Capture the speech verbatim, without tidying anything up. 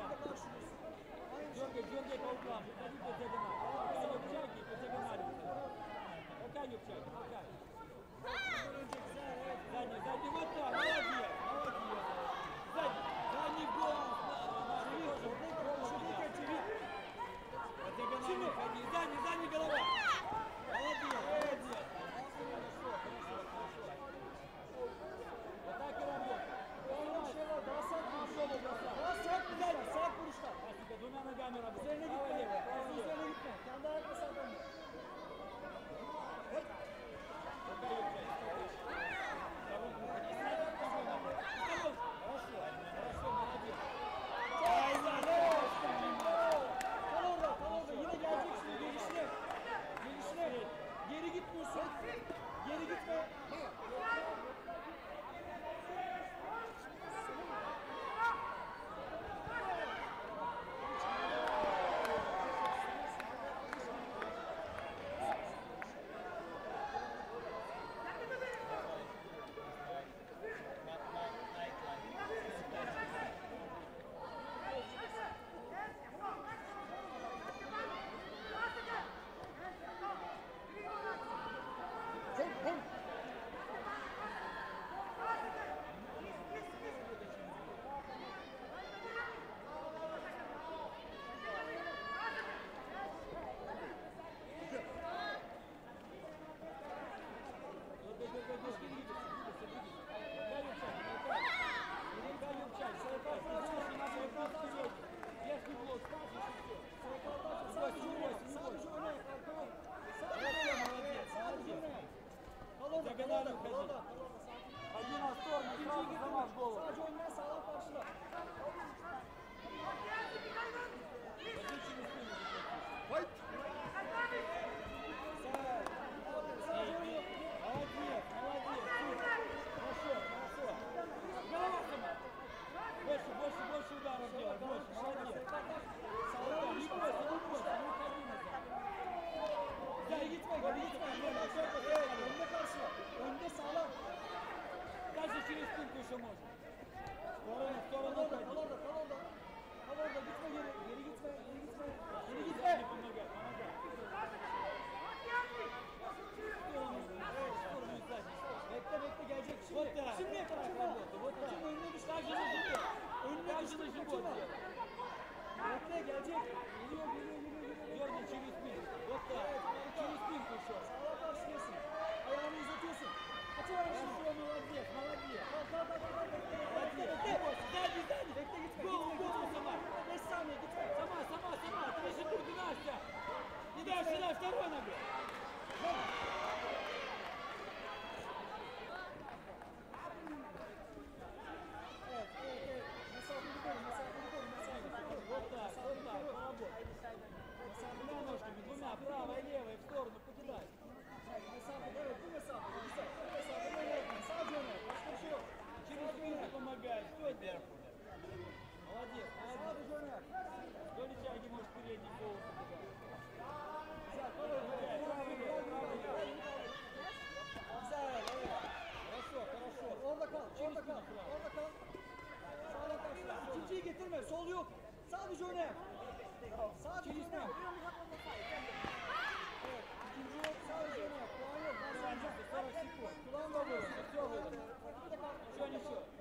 Nerede karşılıyorsun? Дергай, дергай по углам, выходи по диагонали. Пока юбчаки, по диагонали. Пока юбчаки, пока. Задний, задний, вот так, молодец, молодец. Задний, задний гол. По диагонали ходи, задний, задний голова. Молодец, молодец. Хорошо, хорошо, хорошо. Вот так и работай. Daha sert Пошел, бросай. Daha sert vuruşlar, sert vuruşlar. Спасибо, двумя ногами работай. Üzerine Право, gitme, лево, право, лево. üzerine gitme. Kendi ayak mesafenle. Пока юбчаки, Хорошо, хорошо, молодец. Kal orada, kal orada. Yine geleceksin gelişine. Gelişine. Geri gitmiyorsun. Geri gitme. Верхний блок, скажешь и все. Sadece öne. Sadece öne. Sadece молодец. Sadece öne. Kal orada, kal orada, kal orada. Ходи на сторону, сразу замажь голову. Sadece önden sağlam karşıla. Ходи через спину. Hayt. Sadece öne. Молодец, молодец. Хорошо, хорошо. Голова сама. Больше, больше, больше ударов делай, больше, молодец. Sağlam Не vuruşlar, бойся, не sağlam бойся, vuruşlar. не уходи назад. Geri gitme, geri gitme. Evet, önde karşıla. Önde sağlam. Дальше через спинку еще можно. В сторону, в Kal сторону orada, уходи. kal orada, kal orada. Kal orada, gitme geri. Geri gitme, geri gitme. Geri Не gitme. помогай, помогай. В сторону, в сторону и сзади. Bekle bekle gelecek şimdi. Вот так. Şimdi Вот так kaçırma. работай, вот так. Kaçırma, önüne düş. Так же на живот. Önüne Так düş, же на живот kaçırma. делай. Bekle gelecek. Geliyor, geliyor, geliyor, geliyor. Дергай через спину. Вот так. Через спинку еще. Sağa karşılıyorsun. Ayağını uzatıyorsun. Açı ver şimdi. Хорошо, молодец, молодец. Kal kal kal kal. Bekle bekle Молодец. bekle. Сзади, сзади. Bekle gitme. Голову, Gitme голову gitme. сама. beş saniye gitme. Сама, сама, сама. Три секунды, Настя. И дальше, сюда, второй ногой. Evet evet evet. Mesafeli koyun. Mesafeli koyun. Mesafeli koyun. Вот так, вот так, поработай. Двумя ножками, двумя, правой, левой, в сторону, покидай. Mesafe, evet bu mesafe. Güzel. Bu mesafe böyle yapma. Sadece öne. Başka bir şey yok. Через спинку помогай. Стой, вверху. Молодец, молодец. Sadece öne yap. Вдоль тяги можешь передний голову покидать. Güzel. Kal orada. Помогай, правый, левый, правый, левый. Güzel. Evet. Хорошо, хорошо. Orada kal. Orada kal. спину правой. Orada kal. Sağdan karşıla. İkinciyi getirme. Sol yok. Sadece öne yap. Sadece Через öne yap. спину. Evet. İkinci yok. Sadece öne yap. Kulağın yok. Ben sana- сорок секунд. Kulağın da olur. Все выдано. Все, ничего.